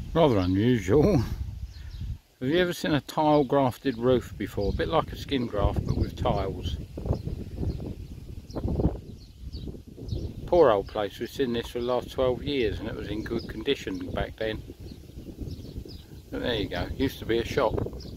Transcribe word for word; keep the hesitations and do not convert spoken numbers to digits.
Rather unusual. Have you ever seen a tile grafted roof before? A bit like a skin graft but with tiles. Poor old place, we've seen this for the last twelve years and it was in good condition back then. But there you go, used to be a shop.